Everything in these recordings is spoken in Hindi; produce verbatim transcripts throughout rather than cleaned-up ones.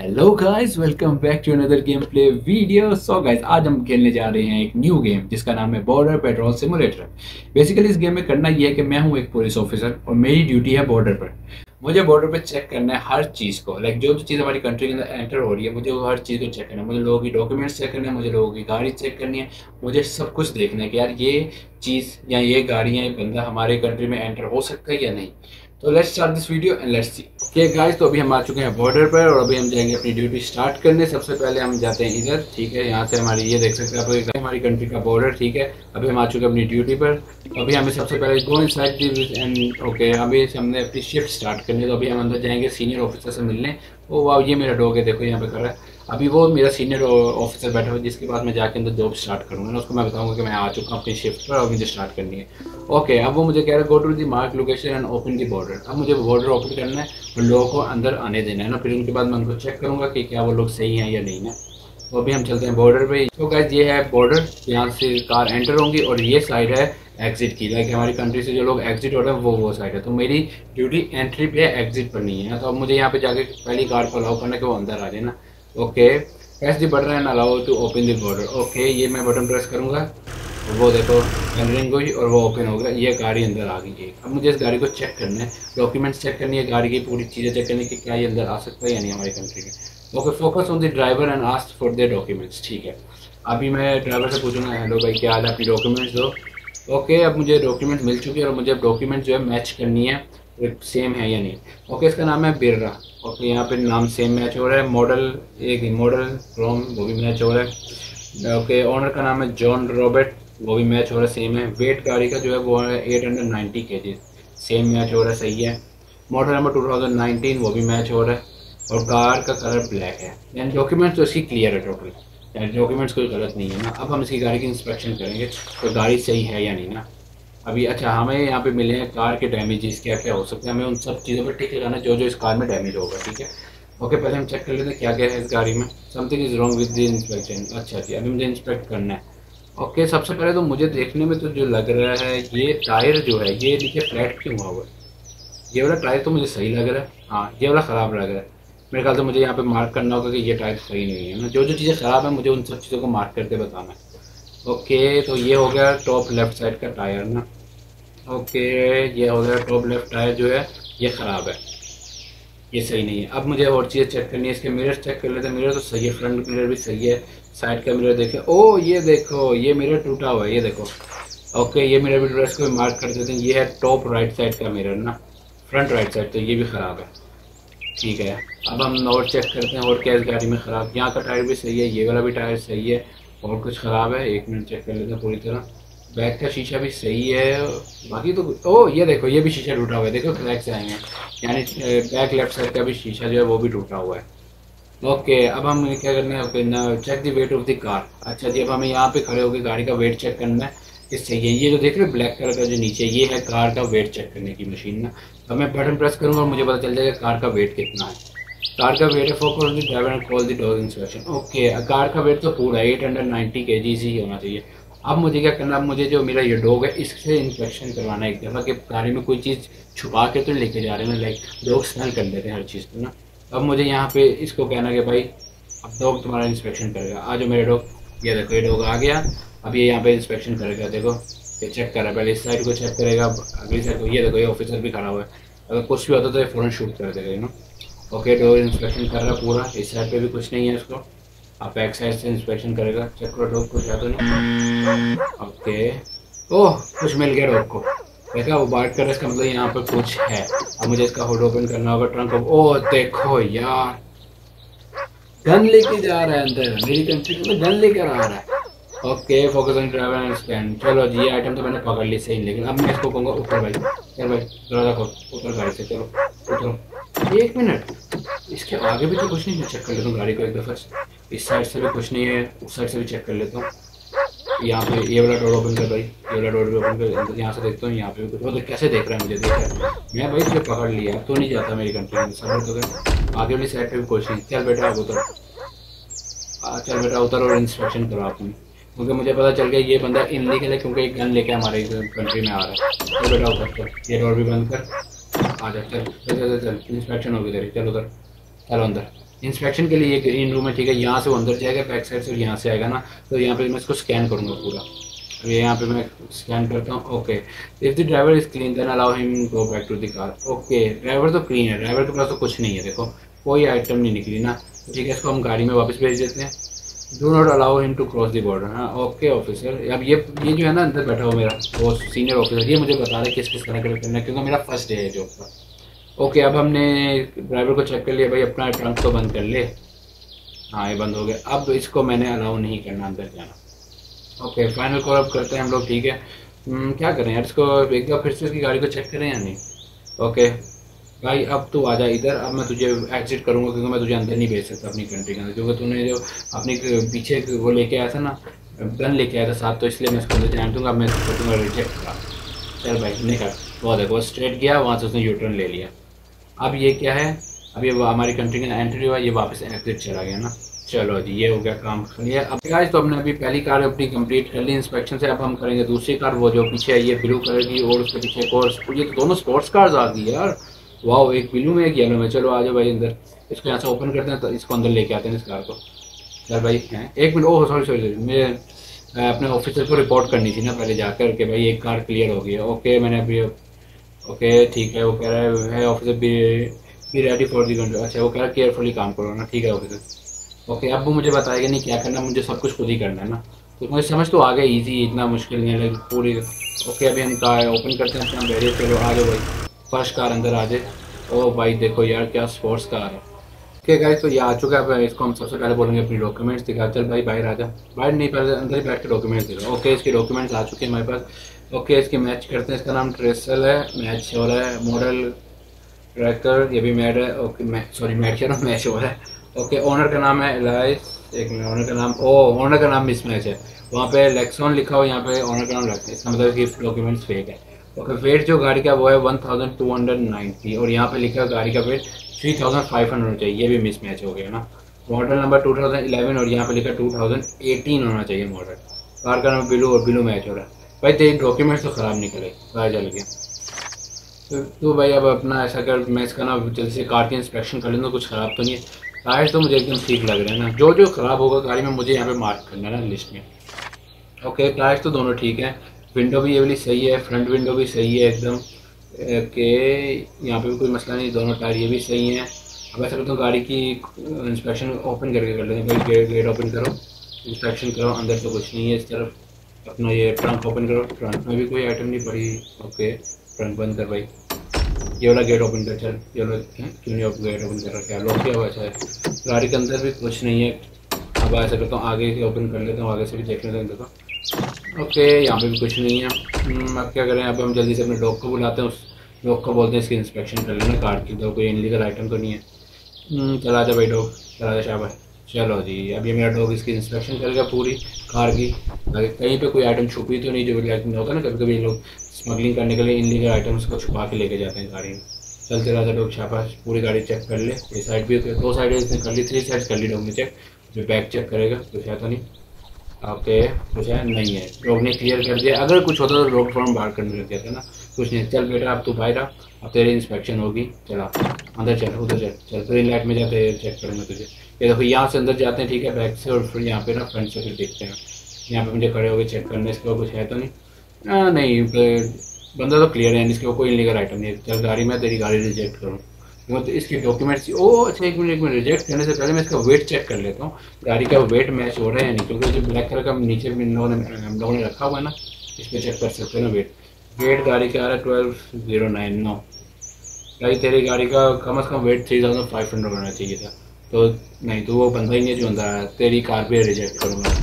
Hello guys, welcome back to another game play video. So guys, आज हम खेलने जा रहे हैं एक न्यू गेम जिसका नाम है बॉर्डर पेट्रोल सिमुलेटर। बेसिकली इस गेम में करना ये है कि मैं हूँ एक पुलिस ऑफिसर और मेरी ड्यूटी है बॉर्डर पर। मुझे बॉर्डर पे चेक करना है हर चीज़ को, लाइक जो जो चीज़ हमारी कंट्री के अंदर एंटर हो रही है मुझे वो हर चीज़ को चेक करना है। मुझे लोगों की डॉक्यूमेंट्स चेक करने हैं, मुझे लोगों की गाड़ी चेक करनी है, मुझे सब कुछ देखना है कि यार ये चीज़ या ये गाड़ी या ये बंदा हमारे कंट्री में एंटर हो सकता है या नहीं। तो let's start this video and let's see. Okay guys, तो अभी हम आ चुके हैं बॉर्डर पर और अभी हम जाएंगे अपनी ड्यूटी स्टार्ट करने। सबसे पहले हम जाते हैं इधर, ठीक है। यहाँ से हमारी ये देख सकते हैं आप हमारी कंट्री का बॉर्डर, ठीक है। अभी हम आ चुके हैं अपनी ड्यूटी पर। तो अभी हमें सबसे पहले गो इनसाइड एंड ओके अभी हमने अपनी शिफ्ट स्टार्ट करनी है। तो अभी हम अंदर जाएंगे सीनियर ऑफिसर से मिलने। ओ वाह, ये मेरा डॉग है, देखो यहाँ पे कर रहा है। अभी वो मेरा सीनियर ऑफिसर बैठा हुआ है जिसके बाद मैं जाके अंदर जॉब स्टार्ट करूँगा ना, उसको मैं बताऊंगा कि मैं आ चुका हूँ अपनी शिफ्ट पर और मुझे स्टार्ट करनी है। ओके, अब वो मुझे कह रहा है go to the mark location and open the border. अब मुझे बॉर्डर ओपन करना है और लोगों को अंदर आने देना है ना, फिर उनके बाद मैं उनको चेक करूँगा कि क्या वो लोग सही हैं या नहीं ना। तो अभी हम चलते हैं बॉर्डर पे। तो गाइस, ये है बॉर्डर, यहाँ से कार एंटर होंगी और ये साइड है एग्जिट की। लाइक हमारी कंट्री से जो लोग एग्जिट हो रहे हैं वो वो साइड है। तो मेरी ड्यूटी एंट्री पे है, एग्जिट पर नहीं है। तो अब मुझे यहाँ पे जाके पहली कार को अलाउ करना कि वो अंदर आ जाए ना। Okay, press the button and allow to open the border. Okay, ये मैं बटन प्रेस करूँगा, वो देखो एंटरिंग हुई और वो ओपन हो गया, ये गाड़ी अंदर आ गई है। अब मुझे इस गाड़ी को चेक करना है, डॉक्यूमेंट्स चेक करनी है, गाड़ी की पूरी चीज़ें चेक करनी है कि क्या ये अंदर आ सकता है या नहीं हमारी कंट्री में। Okay, focus on the driver and ask for the documents, ठीक है। अभी मैं ड्राइवर से पूछूंगा, हेलो भाई क्या हाल है, अपनी डॉक्यूमेंट्स दो। ओके, अब मुझे डॉक्यूमेंट्स मिल चुकी है और मुझे अब डॉक्यूमेंट जो है मैच करनी है, सेम है या नहीं। ओके, इसका नाम है बिर्रा। ओके, यहाँ पे नाम सेम मैच हो रहा है। मॉडल एक मॉडल क्रोम, वो भी मैच हो रहा है। ओके, ऑनर का नाम है जॉन रॉबर्ट, वो भी मैच हो रहा है, सेम है। वेट गाड़ी का जो है वो है एट हंड्रेड नाइन्टी के जी, सेम मैच हो रहा है, सही है। Model number two thousand nineteen, वो भी मैच हो रहा है और कार का कलर ब्लैक है। यानी डॉक्यूमेंट्स तो इसकी क्लियर है टोटल, यानी डॉक्यूमेंट्स कोई गलत नहीं है ना। अब हम इसकी गाड़ी की इंस्पेक्शन करेंगे तो गाड़ी सही है या नहीं ना। अभी अच्छा, हमें यहाँ पे मिले हैं कार के डैमेजेस क्या क्या हो सकते हैं, हमें उन सब चीज़ों पर टिक लगाना जो जो इस कार में डैमेज होगा, ठीक है। ओके, पहले हम चेक कर लेते हैं क्या क्या है इस गाड़ी में। Something is wrong with the inspection. अच्छा जी, अभी मुझे इंस्पेक्ट करना है। ओके, सबसे पहले तो मुझे देखने में तो जो लग रहा है ये टायर जो है ये नीचे फ्लैट क्यों हुआ हुआ है। ये वाला टायर तो मुझे सही लग रहा है, हाँ ये वाला ख़राब लग रहा है। मेरे ख्याल से मुझे यहाँ पे मार्क करना होगा कि ये टायर सही नहीं है ना। जो जो चीज़ें ख़राब है मुझे उन सब चीज़ों को मार्क करके बताना है। ओके, तो ये हो गया टॉप लेफ्ट साइड का टायर ना। ओके, ये हो गया टॉप लेफ्ट टायर जो है ये ख़राब है, ये सही नहीं है। अब मुझे और चीज़ चेक करनी है, इसके मिरर चेक कर लेते हैं। मिरर तो सही है, फ्रंट मिरर भी सही है, साइड का मिरर देखें। ओ ये देखो, ये मिरर टूटा हुआ है, ये देखो। ओके, ये मिरर भी ड्रेस को मार्क कर देते हैं। ये है टॉप राइट साइड का मिरर ना, फ्रंट राइट साइड, तो ये भी ख़राब है, ठीक है। अब हम और चेक करते हैं और क्या इस गाड़ी में ख़राब। यहाँ का टायर भी सही है, ये वाला भी टायर सही है, और कुछ ख़राब है एक मिनट चेक कर लेते हैं पूरी तरह। बैक का शीशा भी सही है, बाकी तो ओ ये देखो ये भी शीशा टूटा हुआ है, देखो क्रैक से आएंगे, यानी बैक लेफ्ट साइड का भी शीशा जो है वो भी टूटा हुआ है। ओके, अब हम क्या करना है, ओके ना check the weight of the car. अच्छा जी, अब हमें यहाँ पे खड़े होकर गाड़ी का वेट चेक करना है। इससे ये ये जो देख रहे हो ब्लैक कलर का जो नीचे, ये है कार का वेट चेक करने की मशीन ना। अब मैं बटन प्रेस करूँगा और मुझे पता चल जाएगा कार का वेट कितना है। कार का वेट है focus on the driver and call the dog inspection. Okay, car का वेट तो पूरा एट हंड्रेड नाइन्टी के जी ही होना चाहिए। अब मुझे क्या करना है, अब मुझे जो मेरा ये डॉग है इससे इंस्पेक्शन करवाना है एक दफ़ा कि गाड़ी में कोई चीज़ छुपा के तो लेके जा रहे हैं ना, लाइक डॉग स्मेल कर लेते हैं हर चीज़ को ना। अब मुझे यहाँ पे इसको कहना कि भाई अब डॉग तुम्हारा इंस्पेक्शन करेगा, आ जाओ मेरे डॉग। ये देखो ये डॉग आ गया, अब ये यहाँ पे इंस्पेक्शन करेगा। देखो ये चेक कर रहा है, पहले इस साइड को चेक करेगा, अगली साइड को। ये देखो ये ऑफिसर भी खड़ा हुआ है, अगर कुछ भी होता तो ये फ़ौरन शूट कर देगा ना। ओके, डॉग इंस्पेक्शन कर रहा है पूरा, इस साइड पे भी कुछ नहीं है इसको। आप बैक साइड से इंस्पेक्शन करेगा, चेक करो डॉग कुछ है तो नहीं। ओके, ओह कुछ मिल गया डॉग को, देखा वो बार्क कर रहा है, इसका मतलब यहाँ पर कुछ है। अब मुझे इसका हुड ओपन करना होगा, ट्रंक। ओह देखो यार, गन लेके जा रहा है अंदर, मेरी कंट्री में गन लेकर आ रहा है। Okay, focus on driver and stand. चलो जी, ये आइटम तो मैंने पकड़ ली सही, लेकिन अब मैं इसको कहूँगा ऊपर भाई, चल भाई दरवाजा खोल, ऊपर गाड़ी से, चलो उतरो। एक मिनट, इसके आगे भी तो कुछ नहीं है, चेक कर लेता हूँ गाड़ी को एक दफ़ा। इस साइड से भी कुछ नहीं है, उस साइड से भी चेक कर लेता हूँ। यहाँ पे ये वाला डोर ओपन कर भाई, ये वाला डोर भी ओपन कर, यहाँ से देखता हूँ यहाँ पे भी कुछ। वो तो कैसे देख रहा है मुझे, देख रहा है मैं भाई तुझे पकड़ लिया, तो नहीं जाता मेरी कंट्री में, सबर तो कर। आगे वाली साइड पे भी कुछ नहीं, चल बेटा अब उतर, चल बेटा उतर और इंस्पेक्शन करो आपने, क्योंकि मुझे पता चल गया ये बंदा इनलीगल है क्योंकि एक गन लेके हमारे कंट्री में आ रहा है। चल बेटा उतर, चल ये डोर भी बंद कर, आ जा, चल चल चल चल इंस्पेक्शन होगी तेरी, चल उधर, चलो अंदर। इंस्पेक्शन के लिए ये ग्रीन रूम है, ठीक है। यहाँ से वो अंदर जाएगा बैक साइड से, और यहाँ से आएगा ना, तो यहाँ पे मैं इसको स्कैन करूँगा पूरा। ये यहाँ पे मैं स्कैन करता हूँ। Okay, if the driver is clean then allow him go back to the car. Okay, driver तो क्लीन है, ड्राइवर के पास तो कुछ नहीं है, देखो कोई आइटम नहीं निकली ना, ठीक है। इसको हम गाड़ी में वापस भेज देते हैं। Do not allow him to cross the border. हाँ ओके ऑफिसर। अब ये ये जो है ना अंदर बैठा हुआ मेरा वो सीनियर ऑफिसर, ये मुझे बता रहा है किस किस तरह करना है, क्योंकि मेरा फर्स्ट डे है जॉब का। ओके, अब हमने ड्राइवर को चेक कर लिया, भाई अपना ट्रंक तो बंद कर ले। हाँ ये बंद हो गया। अब इसको मैंने अलाउ नहीं करना अंदर जाना। ओके, फाइनल कॉल अप करते हैं हम लोग, ठीक है। हम्म, क्या करें यार, इसको एक बार फिर से इसकी गाड़ी को चेक करें या नहीं। ओके भाई, अब तू आ जा इधर, अब मैं तुझे एग्जिट करूँगा, क्योंकि मैं तुझे अंदर नहीं भेज सकता अपनी कंट्री के अंदर, क्योंकि तूने जो अपनी पीछे वो लेके आया था ना, गन लेके आया था साथ, तो इसलिए मैं इसको अंदर जान दूँगा। मैं इसको दूँगा रिजेक्ट का। चल भाई निकल। वो देखो स्ट्रेट गया, वहाँ से उसने यू टर्न ले लिया। अब ये क्या है, अब ये हमारी कंट्री का एंट्री हुआ, ये वापस एग्जिट चला गया ना। चलो जी, ये हो गया काम ये। अब गाइस तो हमने अभी पहली कार अपनी कंप्लीट कर ली इंस्पेक्शन से। अब हम करेंगे दूसरी कार, वो जो पीछे है ये ब्लू कलर की, और उसके पीछे एक और, ये तो दोनों स्पोर्ट्स कार्स आ गई यार। वाह, एक ब्लू में एक येलो में। चलो आ जाओ भाई अंदर, इसको यहाँ से ओपन करते हैं, तो इसको अंदर लेके आते हैं इस कार को। चल भाई हैं एक मिनट, ओह सॉरी सॉरी, मैं अपने ऑफिसर को रिपोर्ट करनी थी ना पहले जाकर के भाई एक कार क्लियर हो गई है। ओके मैंने अभी, ओके ठीक है, वो कह रहा है officer be be ready for the country. अच्छा वो कह रहा है केयरफुली काम करो ना, ठीक है ऑफिसर। ओके, अब वो मुझे बताएगा नहीं क्या करना, मुझे सब कुछ खुद ही करना है ना, तो मुझे समझ तो आ गया, ईजी, इतना मुश्किल नहीं है पूरी। ओके अभी हम कार ओपन करते हैं, हम बैठे, चलो आ जाओ भाई, फर्स्ट कार अंदर आ जाए। ओ भाई देखो यार क्या स्पोर्ट्स कार है। ओके गाइस तो ये आ चुका है, इसको हम सबसे पहले बोलेंगे अपनी डॉक्यूमेंट्स दिखा। चल भाई बाहर आ जा, बाहर नहीं पहले अंदर ही बैठ के डॉक्यूमेंट्स दिखा। ओके इसके डॉक्यूमेंट्स आ चुके हैं हमारे पास। ओके इसकी मैच करते हैं, इसका नाम ट्रेसल है, मैच हो रहा है, मॉडल ट्रैकर ये भी मैड है। ओके मैं सॉरी मैच कह रहा हूँ, मैच हो रहा है। ओके ओनर का नाम है एलाइस, एक मिनट, ओनर का नाम, ओ ओनर का नाम मिसमैच है, वहाँ पे लेक्सॉन लिखा हो, यहाँ पे ओनर का नाम लगता है, इसका मतलब कि डॉक्यूमेंट्स फेक है। ओके वेट जो गाड़ी का वो है one thousand two hundred ninety, और यहाँ पे लिखा है गाड़ी का weight three thousand five hundred चाहिए, ये भी मिसमैच हो गया ना। Model number two thousand eleven और यहाँ पे लिखा टू थाउजेंड एटीन होना चाहिए मॉडल। कार का नाम बिलू और बिलू मैच हो रहा है। भाई तेरे डॉक्यूमेंट्स तो ख़राब निकले, बाहर चल गया। तो तो भाई अब अपना ऐसा कर, मैं इसका ना जल्दी से कार की इंस्पेक्शन कर लूँगा, कुछ ख़राब तो नहीं है। टायर तो मुझे एकदम ठीक लग रहे हैं ना, जो जो ख़राब होगा गाड़ी में मुझे यहाँ पे मार्क करना है ना लिस्ट में। ओके टायर्स तो दोनों ठीक है, विंडो भी ये वाली सही है, फ्रंट विंडो भी सही है एकदम। ओके यहाँ पे भी कोई मसला नहीं, दोनों टायर ये भी सही हैं। अब ऐसा करता हूँ गाड़ी की इंस्पेक्शन ओपन करके कर लेते हैं। भाई गेट गेट ओपन करो, इंस्पेक्शन करो, अंदर तो कुछ नहीं है। इस तरफ अपना ये ट्रंक ओपन करो, ट्रंक में भी कोई आइटम नहीं पड़ी। ओके ट्रंक बंद कर भाई, ये वाला गेट ओपन कर, चल ये वाला क्यों नहीं गेट ओपन कर रहा, क्या लॉक किया हुआ है। गाड़ी के अंदर भी कुछ नहीं है। अब ऐसा करता हूँ आगे से ओपन कर लेता हूँ, आगे से भी देख लेता हूँ देखो। ओके यहाँ पे भी कुछ नहीं है। अब क्या करें, अब हम जल्दी से अपने डॉग को बुलाते हैं, उस डॉग को बोलते हैं इसकी इंस्पेक्शन कर लेना कार की, तो कोई इनलीगल आइटम तो नहीं है। चला जा भाई डॉग, चला जा शाबाश। चलो जी अब ये मेरा डॉग इसकी इंस्पेक्शन करेगा पूरी कार की, कहीं पे कोई आइटम छुपी तो नहीं, जो लाइक होता है ना कभी कभी लोग स्मगलिंग करने के लिए इनलीगल आइटम्स को छुपा के लेके जाते हैं गाड़ी में। चलते रहा था डॉग शाबाश, पूरी गाड़ी चेक कर ले, ये साइड भी दो साइड इसने कर ली, थ्री साइड कर ली डॉग ने चेक। जो बैक चेक करेगा कुछ है तो नहीं। ओके कुछ है नहीं है, डॉग ने क्लियर कर दिया। अगर कुछ होता तो डॉग फॉर्म बाहर करने लग जाता ना, कुछ नहीं। चल बेटा अब तू बाहर आ, अब तेरी इंस्पेक्शन होगी, चला अंदर चल, उधर चल, चल ग्रीन लाइट में जाते चेक करूँगा तुझे। ये देखो यहाँ से अंदर जाते हैं ठीक है बैक से, और फिर यहाँ पे ना फ्रंट से फिर देखते हैं। यहाँ पे मुझे खड़े हो गए चेक करने, इसके बाद कुछ है तो नहीं। आ, नहीं बंदा तो क्लियर है, इसके कोई इलीगल आइटम नहीं है। चल गाड़ी में तेरी गाड़ी रिजेक्ट करूँ, तो इसके डॉक्यूमेंट्स, ओ अच्छा एक मिनट एक मिनट, रिजेक्ट करने से पहले मैं इसका वेट चेक कर लेता हूँ, गाड़ी का वेट मैच हो रहा है या नहीं, क्योंकि जो ब्लैक कलर का नीचे इन लोगों ने हम लोगों ने रखा हुआ है ना, इस पर चेक कर सकते हैं ना वेट। वेट गाड़ी का आ रहा है ट्वेल्व जीरो नाइन नौ। भाई तेरी गाड़ी का कम अज़ कम weight three thousand five hundred होना चाहिए था, तो नहीं तो वो बंदा ही नहीं जो अंदर आया, तेरी कार पे रिजेक्ट करूँगा।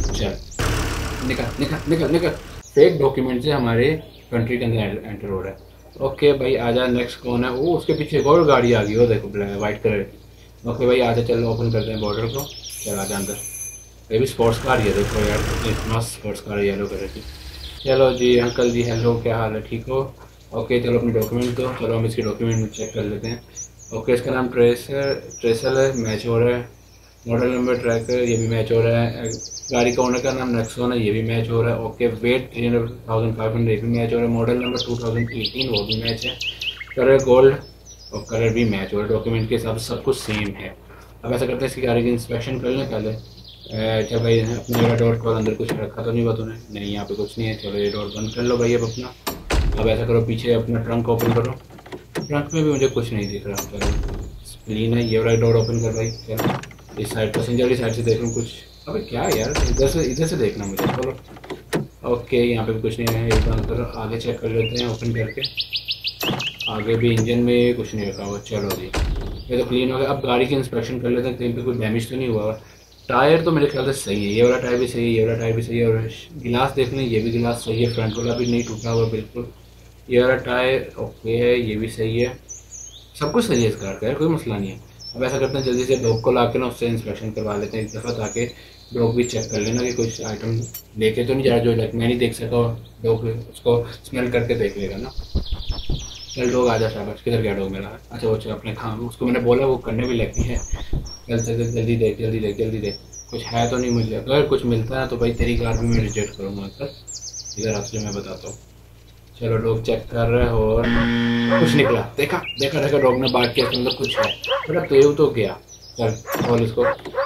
चल निकल निकल निकल निकल, फेक डॉक्यूमेंट से हमारे कंट्री के अंदर एंटर हो रहा है। ओके भाई आजा, नेक्स्ट कौन है, वो उसके पीछे एक और गाड़ी आ गई, वो देखो वाइट कलर की। ओके भाई आजा, चल ओपन करते हैं बॉर्डर को, चल आजा अंदर। ये भी स्पोर्ट्स कार है देखो यार, मस्त स्पोर्ट्स कार है येलो कलर की। चलो जी अंकल जी हेलो, क्या हाल है, ठीक हो। ओके चलो अपने डॉक्यूमेंट दो, चलो हम इसके डॉक्यूमेंट चेक कर लेते हैं। ओके इसका नाम ट्रेसर ट्रेसल है, मैच हो रहा है। मॉडल नंबर ट्रैकर ये भी मैच हो रहा है। गाड़ी का ओनर का नाम नेक्सॉन है, ये भी मैच हो रहा है। Okay weight three thousand five hundred ये भी मैच हो रहा है। Model number two thousand eighteen वो भी मैच है। कलर गोल्ड और कलर भी मैच हो रहा है, डॉक्यूमेंट के हिसाब से सब कुछ सेम है। अब ऐसा करते हैं इसकी गाड़ी की इंस्पेक्शन कर लें पहले। अच्छा भाई अपने मेरा डोर खोल, अंदर कुछ रखा तो नहीं हुआ तूने? नहीं यहाँ पे कुछ नहीं है। चलो ये डोर बंद कर लो भाई अब अपना। अब ऐसा करो पीछे अपना ट्रंक ओपन करो। ट्रंक में भी मुझे कुछ नहीं दिख रहा। चलो क्लीन है, ये वाला डोर ओपन कर भाई। चलो इस साइड पैसेंजर की साइड से देख लूँ कुछ। अबे क्या है यार, इधर से इधर से देखना मुझे। चलो ओके यहाँ पे भी कुछ नहीं है, एक बंद करो। आगे चेक कर लेते हैं ओपन करके। आगे भी इंजन में कुछ नहीं रखा हुआ। चलो जी ये तो क्लीन हो गया। अब गाड़ी की इंस्पेक्शन कर लेते हैं कहीं पे कोई डैमेज तो नहीं हुआ। टायर तो मेरे ख्याल से सही है, ये वाला टायर भी सही है, ये वाला टायर भी सही है। और गिलास देख लें, ये भी गिलास सही है, फ्रंट वाला भी नहीं टूटा हुआ बिल्कुल। ये वाला टायर ओके है, ये भी सही है, सब कुछ सही है इस कार का, कोई मसला नहीं है। अब ऐसा करते हैं जल्दी से डॉग को ला के ना उससे इंस्पेक्शन करवा लेते हैं एक दफ़ा, ताकि डॉग भी चेक कर लेना कि कुछ आइटम लेके तो नहीं जा रहा जो लाइक मैं नहीं देख सका। डॉग उसको स्मेल करके देख लेगा ना। चल डॉग आ जा, शाबाश। किधर गया डॉग मेरा? अच्छा वो अपने खाम, उसको मैंने बोला वो करने भी लगती है। चल चल जल्दी देख जल्दी देख जल्दी देख कुछ है तो नहीं मुझे। अगर कुछ मिलता है तो भाई तेरी कार भी मैं रिजेक्ट करूँगा। सर इधर आपसे मैं बताता हूँ। चलो डॉग चेक कर रहे हो और कुछ निकला। देखा देखा देखा डॉग ने बात किया, अंदर कुछ है। बेटा तो तो गया। चल खोल इसको।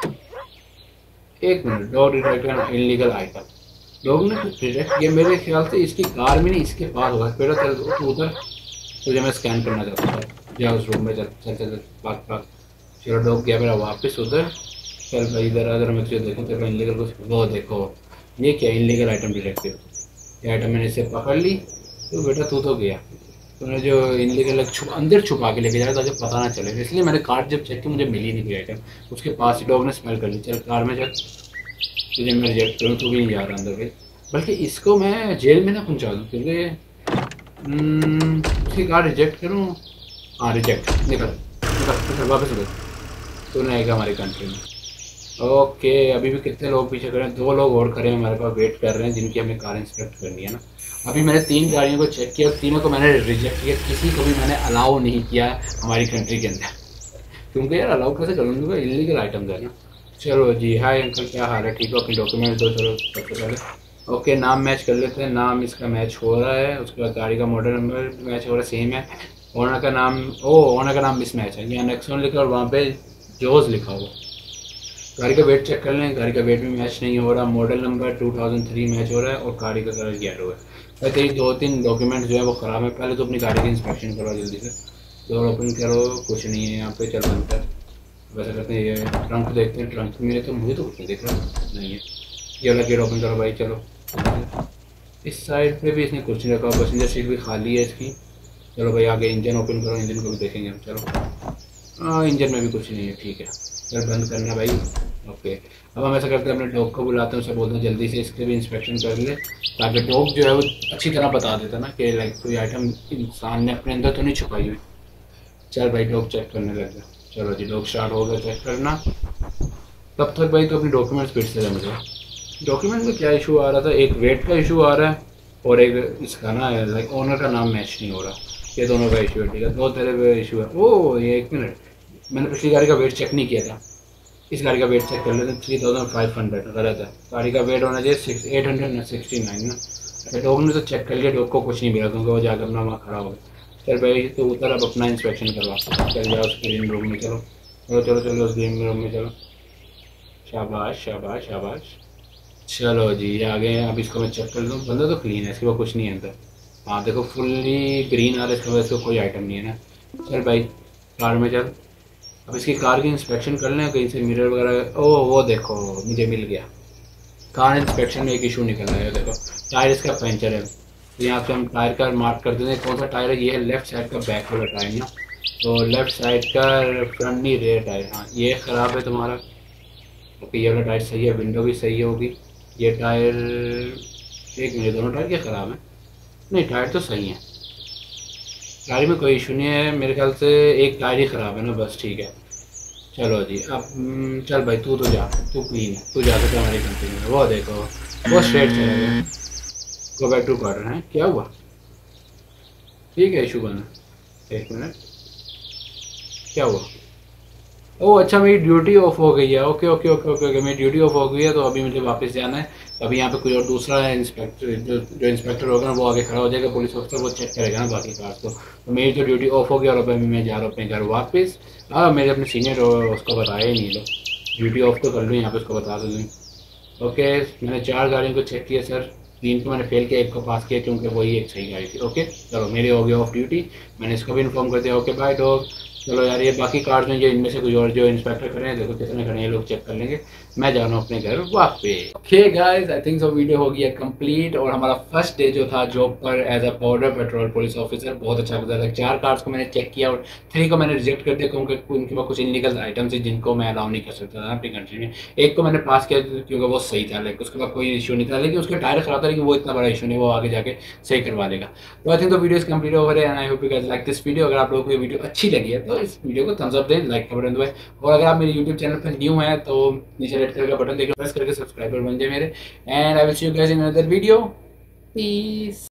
एक minute, dog detect illegal item. Dog ने कुछ डिटेक्ट किया, मेरे ख्याल से इसकी कार में नहीं इसके पास होगा। बेटा चल तू उधर, तुझे मैं स्कैन करना चाहता हूँ। जा उस रूम में, चल चल चल भाग भाग। चलो डॉग गया मेरा वापस उधर। चल भाई इधर अगर मैं तुझे देखूँ तो इनलीगल कुछ, वो देखो ये क्या इनलीगल आइटम डिटेक्टिव। ये आइटम मैंने इसे पकड़ ली। तो बेटा तू तो गया, तूने जो इनलीगल छुप अंदर छुपा के लेके जाया ताकि पता ना चले, इसलिए मैंने कार जब चेक की मुझे मिली नहीं कोई आइटम। उसके पास ही डॉग ने स्मेल कर ली। चल कार में चल, तुझे मैं रिजेक्ट करूँ, तू भी नहीं जा रहा अंदर भाई। बल्कि इसको मैं जेल में ना पहुँचा दूँ, क्योंकि उसकी कार रिजेक्ट करूँ। हाँ रिजेक्ट, निकल निकल निकल वापस निकल। तूने आएगा हमारी कंट्री में। ओके अभी भी कितने लोग पीछे खड़े हैं? दो लोग और खड़े हैं हमारे पास, वेट कर रहे हैं, जिनकी हमें कार इंस्पेक्ट करनी है ना। अभी मैंने तीन गाड़ियों को चेक किया, तीनों को मैंने रिजेक्ट किया, किसी को भी मैंने अलाउ नहीं किया हमारी कंट्री के अंदर, क्योंकि यार अलाउ कैसे करूँगा, इलीगल आइटम्स है ना। चलो जी हाय अंकल, क्या हाल है? ठीक हो? अपने डॉक्यूमेंट दो। चलो सबसे पहले ओके नाम मैच कर लेते हैं। नाम इसका मैच हो रहा है, उसके बाद गाड़ी का मॉडल नंबर मैच हो रहा है, सेम है। ओनर का नाम, ओ ओनर का नाम मिस मैच है, यहाँ नेक्सॉन लिखा और वहाँ पे जोज लिखा हुआ। गाड़ी का वेट चेक कर लें, गाड़ी का वेट भी मैच नहीं हो रहा। Model number two thousand three match हो रहा है और गाड़ी का कलर येलो है। भाई तेरी दो तीन डॉक्यूमेंट जो है वो ख़राब है, पहले तो अपनी गाड़ी की इंस्पेक्शन करो जल्दी से। डोर ओपन करो, कुछ नहीं है यहाँ पे। चल बंद कर। वैसा करते हैं ये ट्रंक देखते हैं। ट्रंक मेरे तो मुझे तो कुछ नहीं दिख रहा, नहीं है। ये वाला गेट ओपन करो भाई। चलो इस साइड पे भी इसने कुछ नहीं रखा, पैसेंजर सीट भी खाली है इसकी। चलो भाई आगे इंजन ओपन करो, इंजन को भी देखेंगे हम। चलो हाँ इंजन में भी कुछ नहीं है, ठीक है। चल बंद करना भाई। ओके अब हम ऐसा करते हैं अपने डॉग को बुलाते हैं, उसे बोलते हैं जल्दी से इसके भी इंस्पेक्शन कर ले, ताकि डॉग जो है वो अच्छी तरह बता देता ना कि लाइक कोई आइटम इंसान ने अपने अंदर तो नहीं छुपाई हुई। चल भाई डॉग चेक करने लग गया। चलो जी डॉग स्टार्ट हो गया चेक करना। तब तक भाई तो अपनी डॉक्यूमेंट्स फिर से मुझे डॉक्यूमेंट में क्या इशू आ रहा था, एक वेट का इशू आ रहा है और एक इसका ना लाइक ओनर का नाम मैच नहीं हो रहा। ये दोनों का इशू है, ठीक है। दो तरह का इशू है। ओ ये एक मिनट, मैंने पिछली गाड़ी का वेट चेक नहीं किया था, इस गाड़ी का वेट चेक कर लेते हैं। थ्री थाउजेंड फाइव हंड्रेड गलत है, गाड़ी का वेट होना चाहिए six eight hundred sixty nine ना। अच्छा डॉग ने तो चेक कर लिया, डॉग को कुछ नहीं मिला क्योंकि वो जाकर अपना वहाँ खड़ा हो गया। चल भाई तो उतर अब अपना इंस्पेक्शन करवा। चल जाओ उस ग्रीन रूम में, चलो चलो चलो चलो उस ग्रीन रूम में चलो। शाबाश शाबाश शाबाश। चलो जी ये आ गए। अब इसको मैं चेक कर लूँ, बंदा तो क्लीन है, इसके पास कुछ नहीं है अंदर। हाँ देखो फुल्ली ग्रीन आ रहा है, इसके पास कोई आइटम नहीं है ना। चल भाई कार में चल, अब इसकी कार की इंस्पेक्शन कर लें कहीं से मिरर वगैरह। ओ वो देखो मुझे मिल गया, कार इंस्पेक्शन में एक इशू निकल रहा है। देखो टायर इसका पंचर है, यहाँ पे हम टायर का मार्क कर देते हैं कौन सा टायर है। ये है लेफ्ट साइड का बैक वाला टायर ना, तो लेफ्ट साइड का फ्रंट नहीं रेयर टायर। हाँ ये ख़राब है तुम्हारा। ओके ये वाला टायर सही है, विंडो भी सही होगी। ये टायर एक मिनट, दोनों टायर क्या ख़राब है? नहीं टायर तो सही है, गाड़ी में कोई इशू नहीं है मेरे ख्याल से, एक टायर ही ख़राब है ना बस, ठीक है। चलो जी अब चल भाई तू तो जा, तू क्लीन है, तू जा सकता हमारी कंपनी में। वो देखो वो स्ट्रेट चला गया। गो बैक टू क्वार्टर है, क्या हुआ? ठीक है इशू बना, एक मिनट क्या हुआ? ओह अच्छा मेरी ड्यूटी ऑफ हो गई है। Okay okay okay okay okay मेरी ड्यूटी ऑफ हो गई है, तो अभी मुझे वापस जाना है। अभी यहाँ पे कोई और दूसरा इंस्पेक्टर जो जो इंस्पेक्टर होगा ना वो आगे खड़ा हो जाएगा, पुलिस ऑफिसर वो चेक करेगा ना बाकी कार्स को। तो मेरी तो ड्यूटी ऑफ हो गई और अभी मैं जा रहा हूँ अपने घर वापस। हाँ मेरे अपने सीनियर हो उसको बताया ही नहीं लो, ड्यूटी ऑफ तो कर लूँ यहाँ पे, उसको बता दूँ। ओके मैंने चार गाड़ियों को चेक किया सर, तीन को मैंने फेल किया, एक को पास किया क्योंकि वही एक सही गाड़ी थी। ओके चलो मेरी हो गया ऑफ ड्यूटी, मैंने इसको भी इन्फॉर्म कर दिया। Okay bye dog. चलो यार ये बाकी कार्ड में जो इनमें से कुछ और जो इंस्पेक्टर खड़े हैं, देखो कितने खड़े हैं, लोग चेक कर लेंगे। मैं जा रहा हूँ अपने घर वापस। Okay guys I think so video हो गया कंप्लीट, और हमारा फर्स्ट डे जो था जॉब पर as a border patrol police officer बहुत अच्छा गुजरा था। चार कार्ड्स को मैंने चेक किया और थ्री को मैंने रिजेक्ट कर दिया क्योंकि उनके पास कुछ इनलीगल आइटम्स थी जिनको मैं अलाउ नहीं कर सकता था अपनी कंट्री में। एक को मैंने पास किया क्योंकि वो सही था, लाइक उसके पास कोई इशू नहीं था, लेकिन उसके टायर खराब था, लेकिन वो इतना बड़ा इशू नहीं, वो आगे जाके सही करवा लेगा। तो आई थिंक तो वीडियो कंप्लीट ओवर है and I hope you guys like this video. अगर आप लोगों को ये वीडियो अच्छी लगी है तो इस वीडियो को थम्स अप दें, लाइक का बटन दबाएं, और अगर आप मेरे यूट्यूब चैनल पर न्यू हैं तो नीचे रेड कलर का बटन देकर प्रेस करके सब्सक्राइबर बन जाए मेरे। And I will see you guys in another video. Piece.